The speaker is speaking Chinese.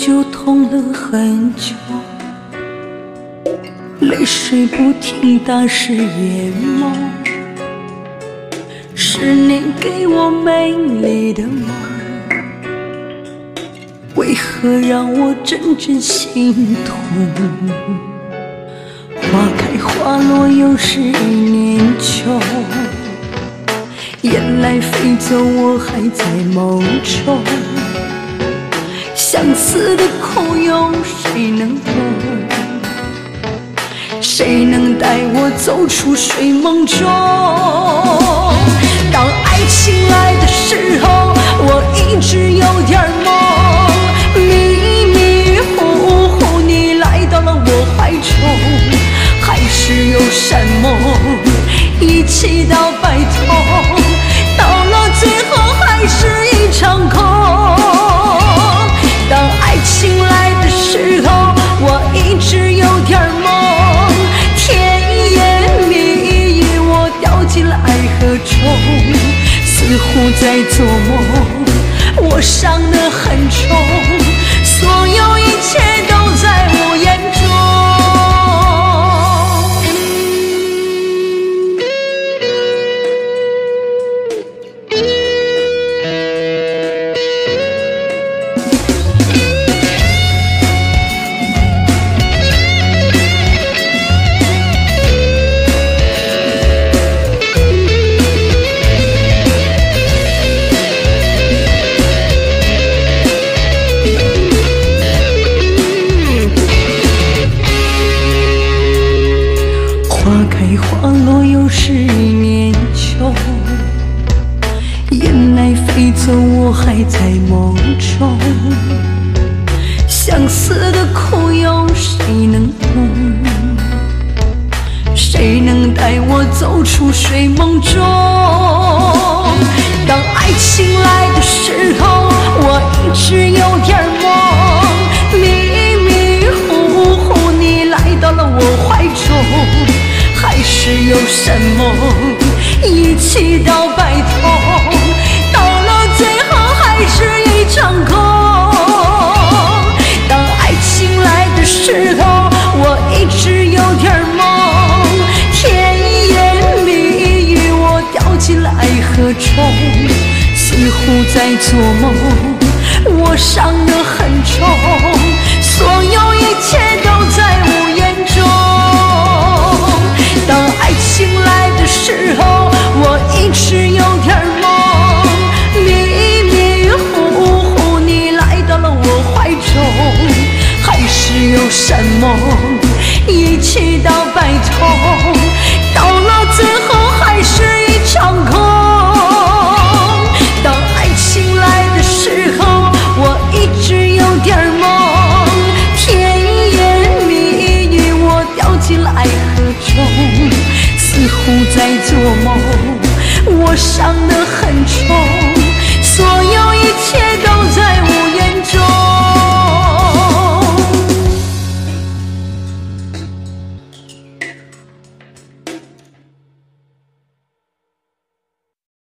就痛了很久，泪水不停打湿眼眸。是你给我美丽的梦，为何让我阵阵心痛？花开花落又是一年秋，雁来飞走我还在梦中。相思的苦有谁能懂？谁能带我走出睡梦中？当爱情来的时候，我一直有点懵，迷迷糊糊你来到了我怀中，还是有山盟一起到白头，到了最后还是一场空。当爱情来的时候，我一直有点懵，甜言蜜语我掉进了爱河中，似乎在做梦，我伤得很重，所有一切都在我眼中。花开花落又是一年秋，雁来飞走我还在梦中。相思的苦有谁能懂？谁能带我走出睡梦中？当爱情来的时候，我一直有点懵，迷迷糊糊你来到了我怀中，还是有山盟一起到白头，到了最后还是一场空。当爱情来的时候，我一直有点懵，甜言蜜语我掉进了爱河中，似乎在做梦，我伤得很重，所有一切都在我眼中。当爱情来的时候，我一直有点懵，迷迷糊糊你来到了我怀中，还是有山盟一起到白头，到了最后还是一场空。当爱情来的时候，我一直有点懵，甜言蜜语我掉进了爱河中，似乎在做梦，我伤得很重，所有一切都